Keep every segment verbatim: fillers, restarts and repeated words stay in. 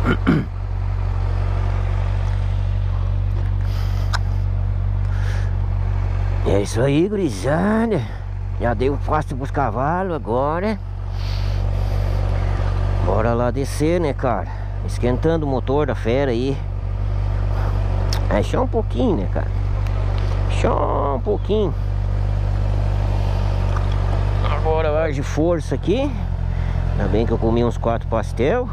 É isso aí, gurizada. Já dei o pasto pros cavalos agora. Bora lá descer, né, cara? Esquentando o motor da fera aí. É só um pouquinho, né, cara? Só um pouquinho. Agora vai de força aqui. Ainda bem que eu comi uns quatro pastel.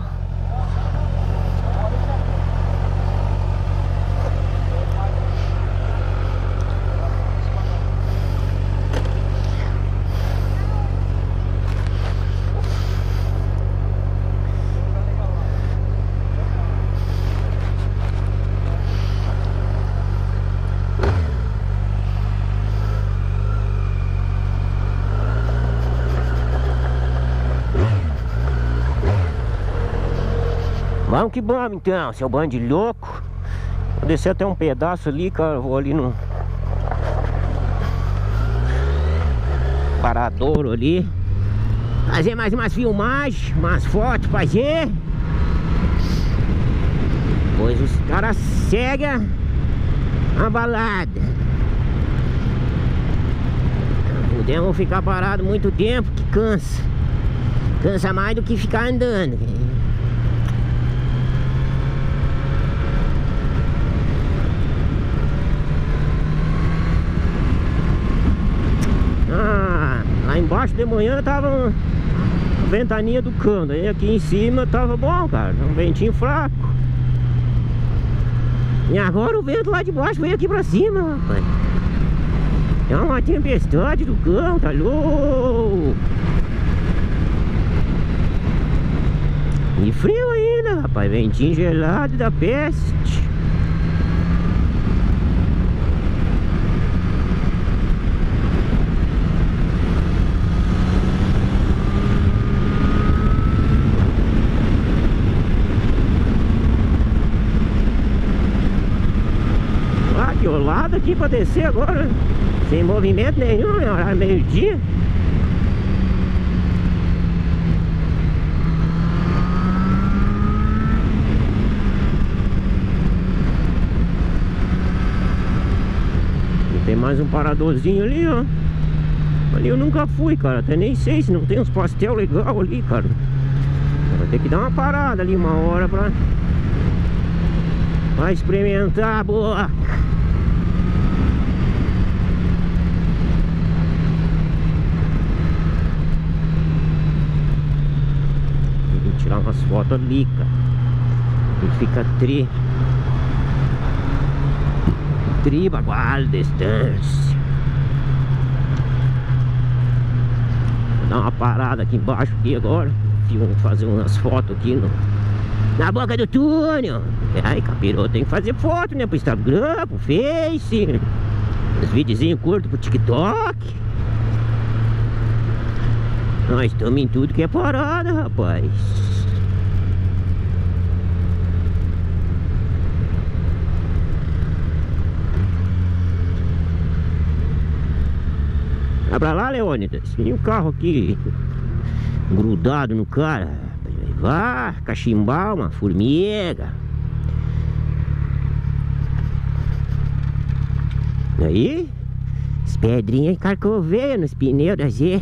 Vamos que vamos então, seu bando de louco. Vou descer até um pedaço ali, cara. Vou ali no paradouro ali. Fazer mais umas filmagens, umas fotos, fazer. Pois os caras seguem a balada. Não podemos ficar parado muito tempo, que cansa. Cansa mais do que ficar andando. Lá embaixo de manhã tava a ventania do cano. Aí aqui em cima tava bom, cara. Um ventinho fraco. E agora o vento lá de baixo veio aqui pra cima, rapaz. É uma tempestade do cão, tá louco. E frio ainda, rapaz. Ventinho gelado da peste. Lado aqui pra descer agora, sem movimento nenhum, é horário meio-dia. E tem mais um paradorzinho ali, ó. Ali eu nunca fui, cara, até nem sei se não tem uns pastel legal ali, cara. Vai ter que dar uma parada ali uma hora pra, pra experimentar a boa. Tirar umas fotos ali, cara. E fica tri Tri bagual distância. Vou dar uma parada aqui embaixo aqui agora. Vou fazer umas fotos aqui no, na boca do túnel. Ai, capiroto, tem que fazer foto, né? Pro Instagram, pro Face, uns videozinhos curtos pro TikTok. Nós estamos em tudo que é parada, rapaz. Vai pra lá, Leônidas. Tem um carro aqui grudado no cara. Vai cachimbar uma formiga. Aí, as pedrinhas carcoveiam nos pneus da Z.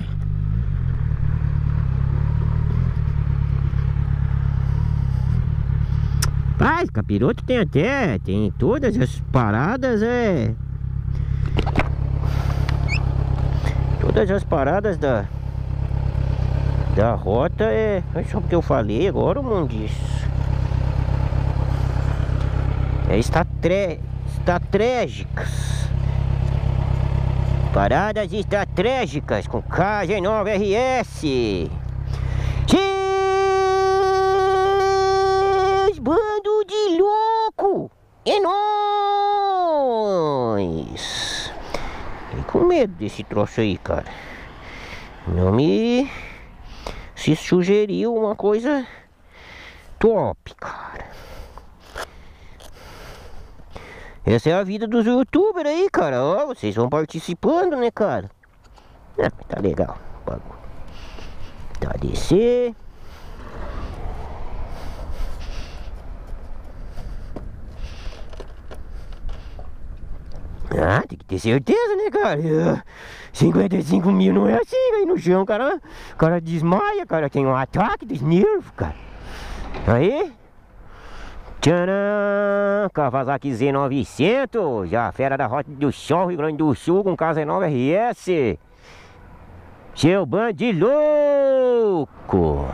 Rapaz, capiroto tem até, tem todas as paradas, é. Todas as paradas da da rota é. É só porque eu falei agora, o mundo disso. É estatre, estratégicas. Paradas estratégicas com K G nove R S. Bando de louco! É nóis! Fiquei com medo desse troço aí, cara. Não me se sugeriu uma coisa top, cara. Essa é a vida dos youtubers aí, cara. Ó, vocês vão participando, né, cara? Ah, tá legal. Tá descer. Ah, tem que ter certeza, né, cara? cinquenta e cinco mil não é assim, aí no chão, cara. O cara desmaia, cara. Tem um ataque de nervo, cara. Aí. Tcharam! Kawasaki Z novecentos. Já a fera da Rota do Sol, Rio Grande do Sul, com Casa nove R S. Seu bando de louco.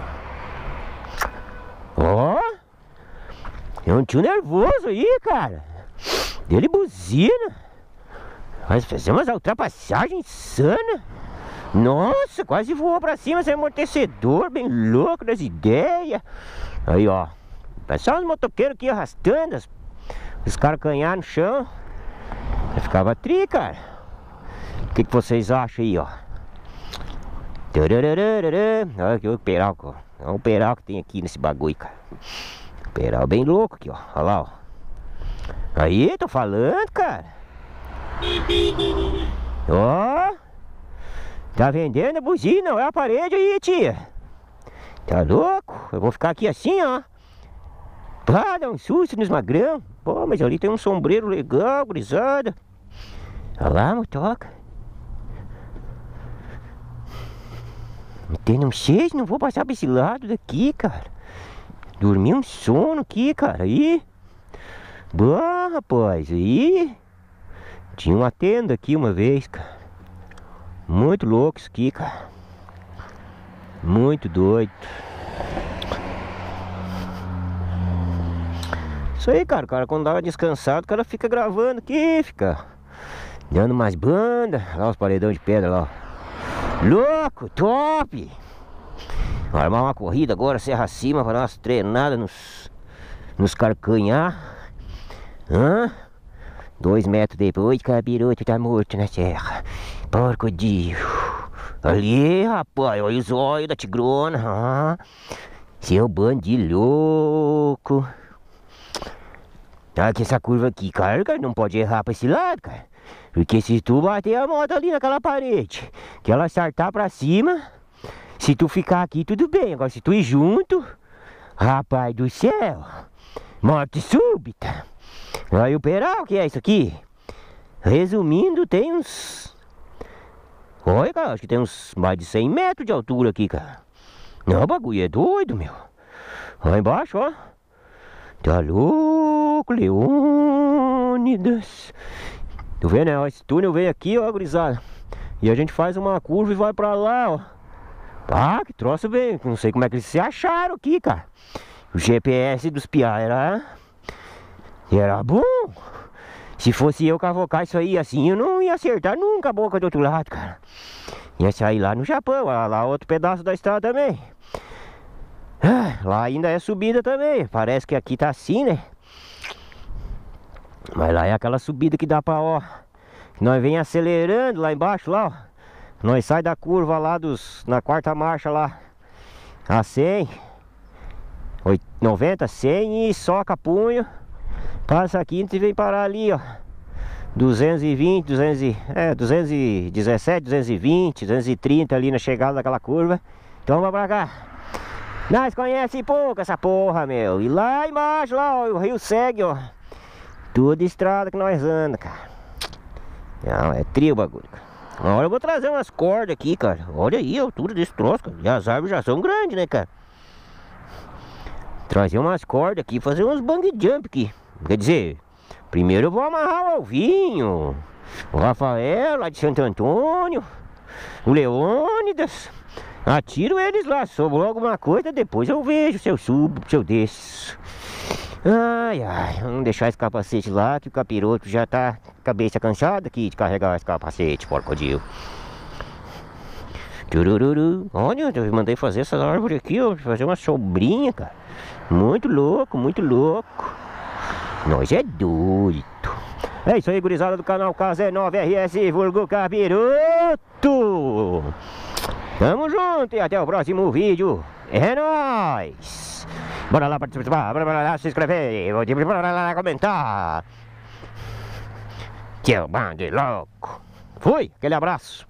Ó. É um tio nervoso aí, cara. Ele buzina. Nós fizemos uma ultrapassagem insana. Nossa, quase voou pra cima sem amortecedor, bem louco das ideias. Aí, ó. Só os motoqueiros aqui arrastando as, os carcanhar no chão. Eu ficava tri, cara. O que, que vocês acham aí, ó? Olha o peral, ó. Olha o peral que tem aqui nesse bagulho, cara. Peral bem louco aqui, ó. Olha lá, ó. Aí, tô falando, cara. Ó, tá vendendo a buzina, olha a parede aí, tia. Tá louco? Eu vou ficar aqui assim, ó. Pá, dá um susto nos magrão. Pô, mas ali tem um sombreiro legal, gurizada. Olha lá, motoca. Tem um seis, não vou passar pra esse lado daqui, cara. Dormi um sono aqui, cara, aí. Boa, rapaz, aí. Tinha uma tenda aqui uma vez, cara. Muito louco isso aqui, cara. Muito doido. Isso aí, cara. O cara quando dá descansado, o cara fica gravando aqui, fica dando mais banda. Lá os paredão de pedra lá, ó. Louco, top. Vou armar uma corrida agora, serra acima, para dar umas treinadas nos, nos carcanhar. Hã? Dois metros depois, capiroto tá morto na serra. Porco dio. Ali, rapaz, olha os olhos da tigrona. Ah, seu bando de louco. Tá que essa curva aqui, cara, cara, não pode errar pra esse lado, cara. Porque se tu bater a moto ali naquela parede, que ela saltar pra cima, se tu ficar aqui, tudo bem. Agora, se tu ir junto, rapaz do céu, morte súbita. Aí o peral, que é isso aqui? Resumindo, tem uns... Olha, cara, acho que tem uns mais de cem metros de altura aqui, cara. Não, o bagulho é doido, meu. Lá embaixo, ó. Tá louco, Leônidas. Tu vê, né? Ó, esse túnel vem aqui, ó, gurizada. E a gente faz uma curva e vai pra lá, ó. Ah, que troço bem. Não sei como é que eles se acharam aqui, cara. O G P S dos piá era... Era bom. Se fosse eu cavocar isso aí assim, eu não ia acertar nunca a boca do outro lado, cara. Ia sair lá no Japão, lá, lá outro pedaço da estrada também. Ah, lá ainda é subida também. Parece que aqui tá assim, né? Mas lá é aquela subida que dá pra, ó. Nós vem acelerando lá embaixo, lá, ó. Nós sai da curva lá dos... Na quarta marcha lá. A cem. noventa, cem e soca punho. Passa aqui e vem parar ali, ó. duzentos e vinte, duzentos, é, duzentos e dezessete, duzentos e vinte, duzentos e trinta ali na chegada daquela curva. Então vamos pra cá. Nós conhecemos pouco essa porra, meu. E lá embaixo, lá, ó, o rio segue, ó. Tudo estrada que nós anda, cara. Não, é trio o bagulho, cara. Agora eu vou trazer umas cordas aqui, cara. Olha aí a altura desse troço, cara. E as árvores já são grandes, né, cara? Trazer umas cordas aqui, fazer uns bang jump aqui. Quer dizer, primeiro eu vou amarrar o Alvinho, o Rafael lá de Santo Antônio, o Leônidas. Atiro eles lá, sobrou alguma coisa, depois eu vejo se eu subo, se eu desço. Ai, ai, vamos deixar esse capacete lá, que o capiroto já tá cabeça cansada aqui de carregar esse capacete, porcodil. Turururu. Olha, eu mandei fazer essa árvore aqui, ó, fazer uma sombrinha, cara. Muito louco, muito louco. Nós é doido. É isso aí, gurizada do canal K Z nove R S, vulgo capiroto. Tamo junto e até o próximo vídeo. É nóis. Bora lá participar, bora lá se inscrever, bora lá comentar. Tchau, bando louco. Fui, aquele abraço.